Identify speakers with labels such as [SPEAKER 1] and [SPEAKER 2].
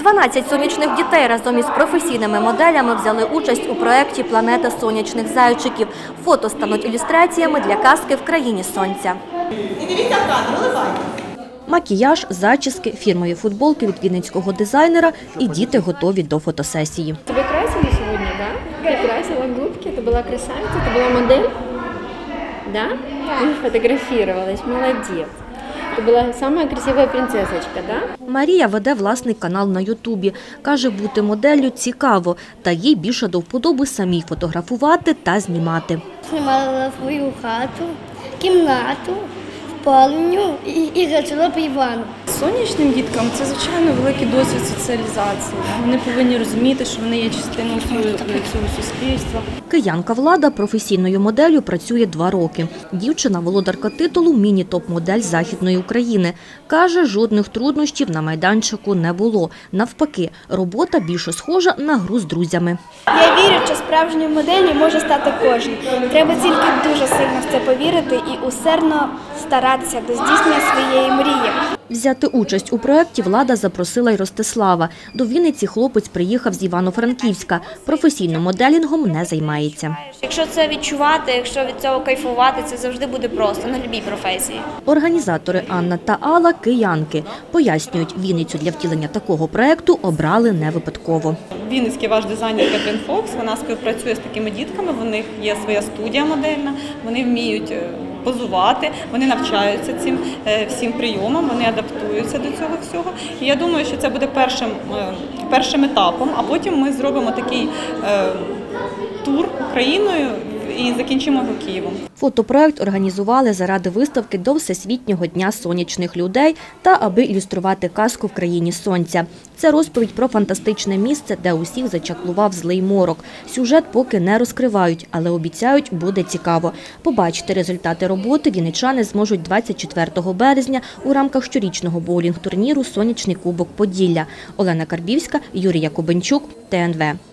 [SPEAKER 1] 12 сонячних дітей разом із професійними моделями взяли участь у проєкті «Планета сонячних зайчиків». Фото стануть ілюстраціями для казки «В країні сонця».
[SPEAKER 2] І дивіться в кадр, виливайте.
[SPEAKER 1] Макіяж, зачіски, фірмові футболки від вінницького дизайнера і діти готові до фотосесії.
[SPEAKER 3] Тебе красили сегодня, да? Ты красила губки, ты была красавица, ты была модель? Да? Ты фотографировалась, молодец. Ты была самая красивая принцессочка, да?
[SPEAKER 1] Марія веде власний канал на Ютубі. Каже, бути моделлю цікаво, та їй більше до вподоби самій фотографувати та знімати.
[SPEAKER 4] Знімала свою хату, кімнату, спальню і гардероб Івану.
[SPEAKER 5] Сонячним діткам це, звичайно, великий досвід соціалізації. Вони повинні розуміти, що вони є частиною цього суспільства.
[SPEAKER 1] Киянка Влада професійною моделлю працює 2 роки. Дівчина – володарка титулу «Міні-топ-модель Західної України». Каже, жодних труднощів на майданчику не було. Навпаки, робота більше схожа на гру з друзями.
[SPEAKER 6] Я вірю, що справжньою моделлю може стати кожен. Треба тільки дуже сильно в це повірити і усердно старатися до здійснення своєї мрії.
[SPEAKER 1] Взяти участь у проєкті Влада запросила й Ростислава. До Вінниці хлопець приїхав з Івано-Франківська. Професійним моделінгом не займається.
[SPEAKER 7] Якщо це відчувати, якщо від цього кайфувати, це завжди буде просто на будь-якій професії.
[SPEAKER 1] Організатори Анна та Алла – киянки. Пояснюють, Вінницю для втілення такого проєкту обрали не випадково.
[SPEAKER 8] Вінницький ваш дизайнер Катрін Фокс, вона співпрацює з такими дітками, в них є своя студія модельна, вони вміють позувати, вони навчаються цим всім прийомам, вони адаптуються до цього всього. І я думаю, що це буде першим етапом, а потім ми зробимо такий тур Україною і закінчимо його Києвом.
[SPEAKER 1] Фотопроект організували заради виставки до Всесвітнього дня сонячних людей та аби ілюструвати казку «В країні сонця». Це розповідь про фантастичне місце, де усіх зачаклував злий морок. Сюжет поки не розкривають, але обіцяють, буде цікаво. Побачити результати роботи вінничани зможуть 24 березня у рамках щорічного боулінг-турніру «Сонячний кубок Поділля». Олена Карбівська, Юрій Якубенчук, ТНВ.